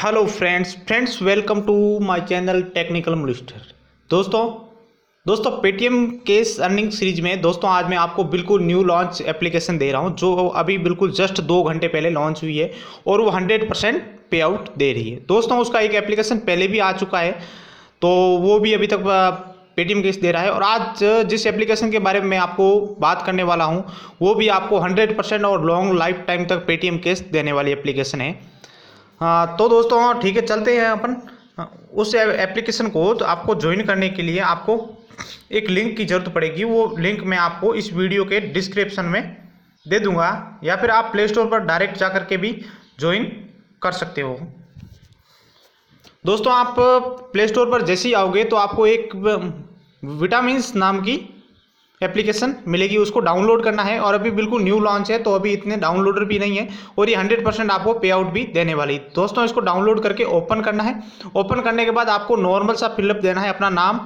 Hello friends welcome to my channel technical Mollister. दोस्तों Paytm case earning series में दोस्तों आज मैं आपको बिल्कुल न्यू लॉन्च एप्लीकेशन दे रहा हूं जो अभी बिल्कुल जस्ट 2 घंटे पहले लॉन्च हुई है और वो 100% पे आउट दे रही है। दोस्तों उसका एक एप्लीकेशन पहले भी आ चुका है तो वो भी अभी तक पेटीएम केस दे रहा है, और आज जिस एप्लीकेशन के बारे में मैं आपको बात करने वाला हूं वो भी आपको 100% और लॉन्ग लाइफ टाइम तक पेटीएम केस देने वाली एप्लीकेशन है। हाँ तो दोस्तों ठीक है, चलते हैं अपन उस एप्लीकेशन को। तो आपको ज्वाइन करने के लिए आपको एक लिंक की ज़रूरत पड़ेगी। वो लिंक मैं आपको इस वीडियो के डिस्क्रिप्शन में दे दूंगा, या फिर आप प्ले स्टोर पर डायरेक्ट जा करके भी ज्वाइन कर सकते हो। दोस्तों आप प्ले स्टोर पर जैसे ही आओगे तो आपको एक विटामिन्स नाम की एप्लीकेशन मिलेगी, उसको डाउनलोड करना है। और अभी बिल्कुल न्यू लॉन्च है तो अभी इतने डाउनलोडर भी नहीं है, और ये 100% आपको पे आउट भी देने वाली। दोस्तों इसको डाउनलोड करके ओपन करना है। ओपन करने के बाद आपको नॉर्मल सा फिलअप देना है, अपना नाम,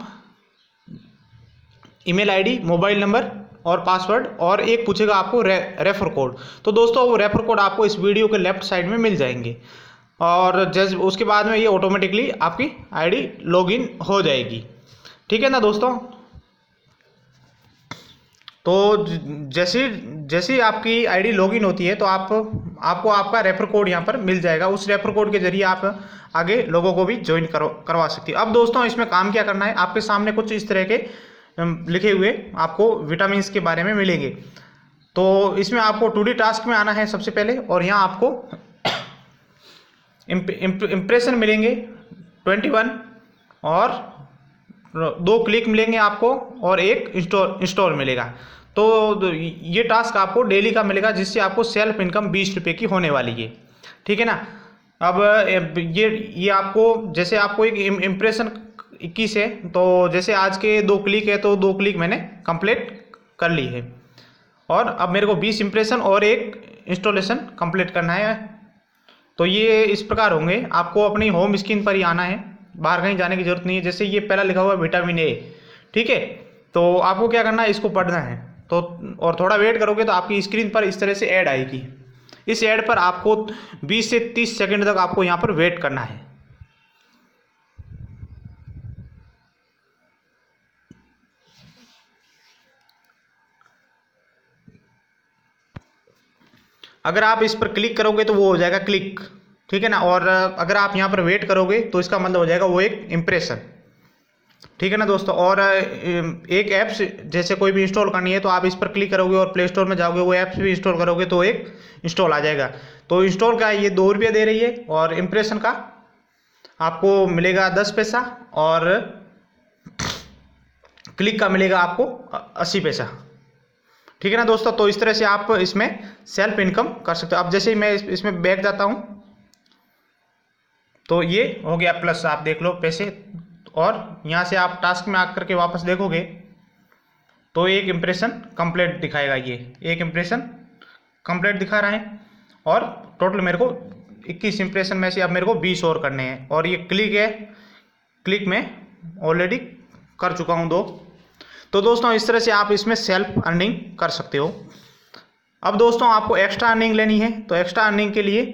ईमेल आईडी, मोबाइल नंबर और पासवर्ड, और एक पूछेगा आपको रेफर कोड। तो दोस्तों वो रेफर कोड आपको इस वीडियो के लेफ्ट साइड में मिल जाएंगे, और जैसे उसके बाद में ये ऑटोमेटिकली आपकी आईडी लॉगिन हो जाएगी। ठीक है ना दोस्तों। तो जैसे जैसे आपकी आईडी लॉगिन होती है तो आपको आपका रेफर कोड यहाँ पर मिल जाएगा। उस रेफर कोड के जरिए आप आगे लोगों को भी ज्वाइन करवा सकती है। अब दोस्तों इसमें काम क्या करना है, आपके सामने कुछ इस तरह के लिखे हुए आपको विटामिन्स के बारे में मिलेंगे। तो इसमें आपको टू डी टास्क में आना है सबसे पहले, और यहाँ आपको इम्प्रेशन मिलेंगे 21, और 2 क्लिक मिलेंगे आपको, और एक इंस्टॉल मिलेगा। तो ये टास्क आपको डेली का मिलेगा, जिससे आपको सेल्फ इनकम 20 रुपये की होने वाली है। ठीक है ना। अब ये आपको, जैसे आपको एक इम्प्रेशन 21 है, तो जैसे आज के 2 क्लिक है तो 2 क्लिक मैंने कंप्लीट कर ली है, और अब मेरे को 20 इम्प्रेशन और एक इंस्टॉलेशन कंप्लीट करना है। तो ये इस प्रकार होंगे। आपको अपनी होम स्क्रीन पर ही आना है, बाहर कहीं जाने की जरूरत नहीं है। जैसे ये पहला लिखा हुआ है विटामिन ए, ठीक है, तो आपको क्या करना है, इसको पढ़ना है। तो और थोड़ा वेट करोगे तो आपकी स्क्रीन पर इस तरह से ऐड आएगी। इस ऐड पर आपको 20 से 30 सेकंड तक आपको यहाँ पर वेट करना है। अगर आप इस पर क्लिक करोगे तो वो हो जाएगा क्लिक, ठीक है ना। और अगर आप यहाँ पर वेट करोगे तो इसका मतलब हो जाएगा वो एक इम्प्रेशन। ठीक है ना दोस्तों। और एक ऐप्स जैसे कोई भी इंस्टॉल करनी है तो आप इस पर क्लिक करोगे और प्ले स्टोर में जाओगे, वो ऐप्स भी इंस्टॉल करोगे तो एक इंस्टॉल आ जाएगा। तो इंस्टॉल का ये 2 रुपये दे रही है, और इम्प्रेशन का आपको मिलेगा 10 पैसा, और क्लिक का मिलेगा आपको 80 पैसा। ठीक है ना दोस्तों। तो इस तरह से आप इसमें सेल्फ इनकम कर सकते हो। अब जैसे ही मैं इसमें बैक जाता हूँ तो ये हो गया प्लस, आप देख लो पैसे। और यहाँ से आप टास्क में आकर के वापस देखोगे तो एक इम्प्रेशन कंप्लीट दिखाएगा। ये एक इम्प्रेशन कंप्लीट दिखा रहा है, और टोटल मेरे को 21 इम्प्रेशन में से अब मेरे को 20 और करने हैं। और ये क्लिक है, क्लिक में ऑलरेडी कर चुका हूँ 2। तो दोस्तों इस तरह से आप इसमें सेल्फ अर्निंग कर सकते हो। अब दोस्तों आपको एक्स्ट्रा अर्निंग लेनी है, तो एक्स्ट्रा अर्निंग के लिए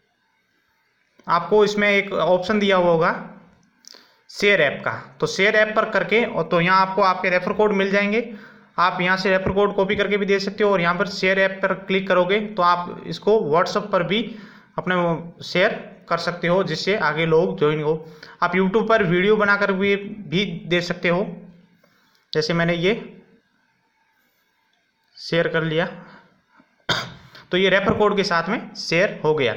आपको इसमें एक ऑप्शन दिया हुआ होगा शेयर ऐप का। तो शेयर ऐप पर करके, और तो यहाँ आपको आपके रेफर कोड मिल जाएंगे। आप यहाँ से रेफर कोड कॉपी करके भी दे सकते हो, और यहाँ पर शेयर ऐप पर क्लिक करोगे तो आप इसको व्हाट्सएप पर भी अपने शेयर कर सकते हो, जिससे आगे लोग ज्वाइन हो। आप यूट्यूब पर वीडियो बनाकर भी दे सकते हो। जैसे मैंने ये शेयर कर लिया तो ये रेफर कोड के साथ में शेयर हो गया।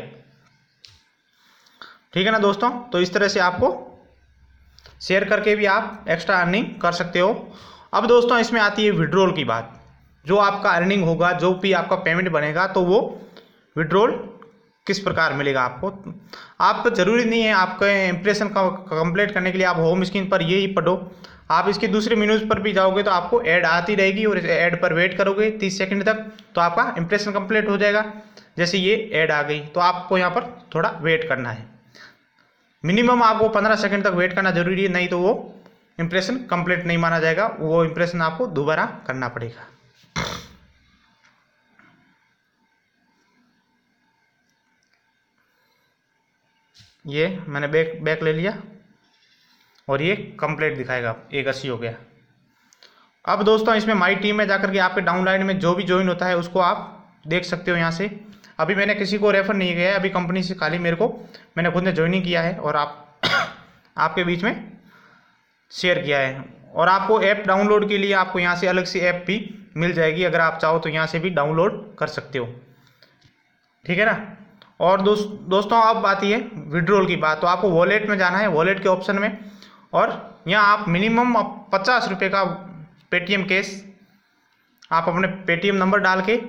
ठीक है ना दोस्तों। तो इस तरह से आपको शेयर करके भी आप एक्स्ट्रा अर्निंग कर सकते हो। अब दोस्तों इसमें आती है विड्रॉल की बात। जो आपका अर्निंग होगा, जो भी आपका पेमेंट बनेगा, तो वो विड्रॉल किस प्रकार मिलेगा आपको। आप जरूरी नहीं है आपके इंप्रेशन का कंप्लीट करने के लिए आप होम स्क्रीन पर ये ही पढ़ो। आप इसके दूसरे मेन्यूज पर भी जाओगे तो आपको ऐड आती रहेगी, और इस ऐड पर वेट करोगे 30 सेकंड तक तो आपका इंप्रेशन कंप्लीट हो जाएगा। जैसे ये ऐड आ गई तो आपको यहाँ पर थोड़ा वेट करना है। मिनिमम आपको 15 सेकंड तक वेट करना जरूरी है, नहीं तो वो इंप्रेशन कंप्लीट नहीं माना जाएगा। वो इंप्रेशन आपको दोबारा करना पड़ेगा। ये मैंने बैक ले लिया और ये कंप्लीट दिखाएगा 180 हो गया। अब दोस्तों इसमें माई टीम में जाकर के आपके डाउनलाइन में जो भी ज्वाइन होता है उसको आप देख सकते हो यहाँ से। अभी मैंने किसी को रेफ़र नहीं किया है, अभी कंपनी से खाली मैंने खुद ने ज्वाइनिंग किया है और आपके बीच में शेयर किया है। और आपको ऐप डाउनलोड के लिए आपको यहाँ से अलग से ऐप भी मिल जाएगी, अगर आप चाहो तो यहाँ से भी डाउनलोड कर सकते हो, ठीक है ना। और दोस्तों अब आती है विड्रॉल की बात। तो आपको वॉलेट में जाना है, वॉलेट के ऑप्शन में, और यहाँ आप मिनिमम 50 रुपये का पेटीएम कैश आप अपने पेटीएम नंबर डाल के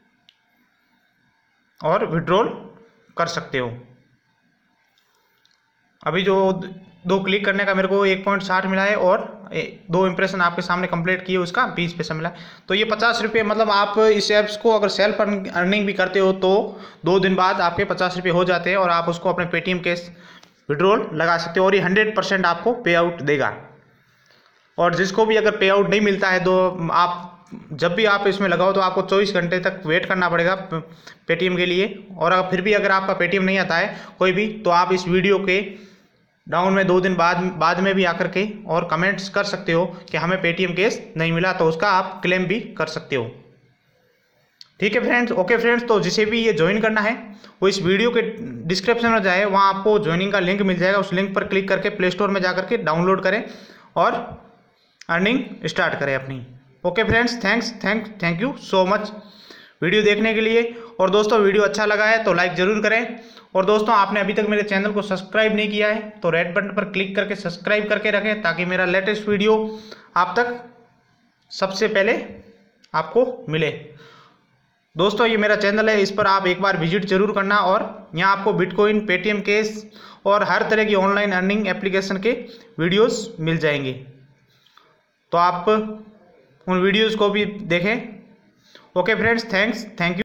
और विड्रॉल कर सकते हो। अभी जो 2 क्लिक करने का मेरे को 1.60 मिला है और 2 इंप्रेशन आपके सामने कंप्लीट किए उसका 20 पैसा मिला। तो ये 50 रुपये, मतलब आप इस ऐप्स को अगर सेल्फ अर्निंग भी करते हो तो 2 दिन बाद आपके 50 रुपये हो जाते हैं और आप उसको अपने पेटीएम कैश विड्रॉल लगा सकते हो और ये 100% आपको पे आउट देगा। और जिसको भी अगर पे आउट नहीं मिलता है तो आप जब भी आप इसमें लगाओ तो आपको 24 घंटे तक वेट करना पड़ेगा पेटीएम के लिए। और अगर फिर भी अगर आपका पेटीएम नहीं आता है कोई भी, तो आप इस वीडियो के डाउन में 2 दिन बाद में भी आकर के और कमेंट्स कर सकते हो कि हमें पेटीएम कैश नहीं मिला, तो उसका आप क्लेम भी कर सकते हो, ठीक है फ्रेंड्स। ओके फ्रेंड्स, तो जिसे भी ये ज्वाइन करना है वो इस वीडियो के डिस्क्रिप्शन में जाए, वहाँ आपको ज्वाइनिंग का लिंक मिल जाएगा। उस लिंक पर क्लिक करके प्ले स्टोर में जाकर के डाउनलोड करें और अर्निंग स्टार्ट करें अपनी। Okay friends, thank you so much video देखने के लिए। और दोस्तों वीडियो अच्छा लगा है तो लाइक ज़रूर करें। और दोस्तों आपने अभी तक मेरे चैनल को सब्सक्राइब नहीं किया है तो रेड बटन पर क्लिक करके सब्सक्राइब करके रखें, ताकि मेरा लेटेस्ट वीडियो आप तक सबसे पहले आपको मिले। दोस्तों ये मेरा चैनल है, इस पर आप एक बार विजिट जरूर करना। और यहाँ आपको बिटकॉइन, पेटीएम कैश और हर तरह की ऑनलाइन अर्निंग एप्लीकेशन के वीडियोस मिल जाएंगे, तो आप उन वीडियोस को भी देखें। Okay friends, thank you.